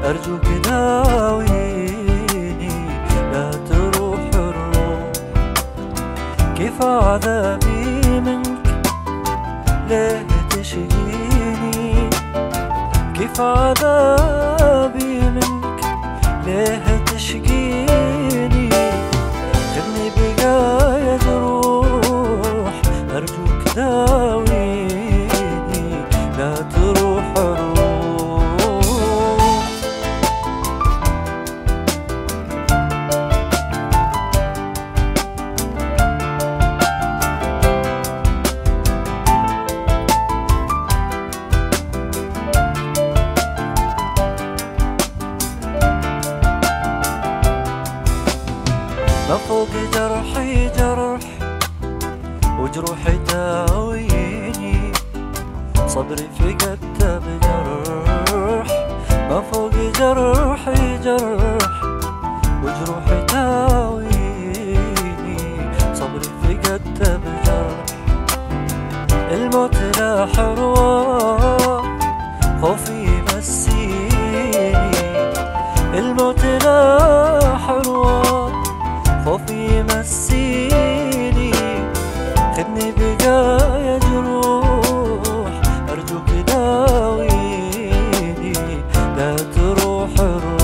أرجوك داويني لا تروح الروح. كيف عذابي منك ليه تشقيني؟ كيف عذابي منك ليه تشقيني؟ خذني بقايا جروح أرجوك داويني لا تروح الروح. ما فوق جرحي جرح وجروحي تاويني، صبري فقدت بجرح. ما فوق جرحي جرح وجروحي تاويني، صبري فقدت بجرح. الموت لاح رواح خوفي يمسيني، الموت لاح رواح خوفي يمسيني. خذني بقايا جروح أرجوك داويني لا تروح الروح.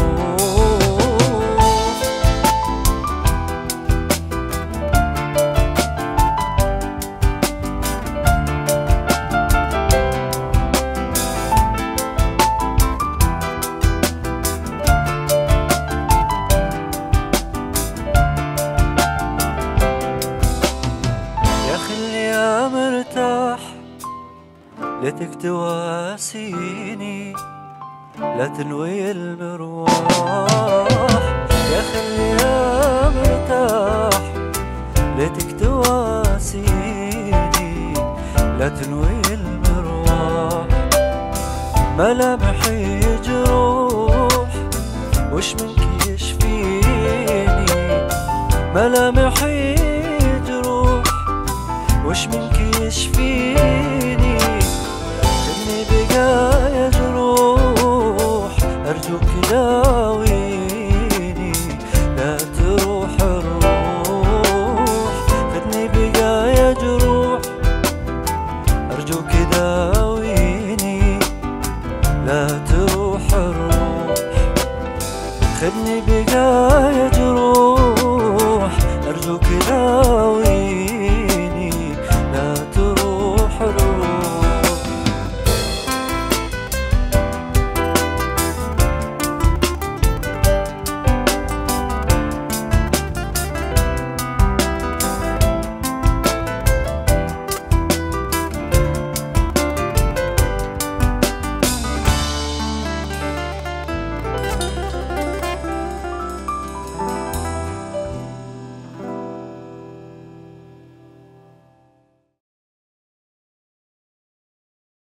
مرتاح ليتك تواسيني لا تنوي المروح. يا خلي يا مرتاح ليتك تواسيني لا تنوي المروح. ملامحي جروح وش منك يشفيني؟ ملامحي جروح وش منك يشفيني؟ خذني بقايا جروح أرجوك داويني لا تروح الروح. خذني بقايا جروح أرجوك داويني لا تروح الروح. خذني بقايا جروح أرجوك داويني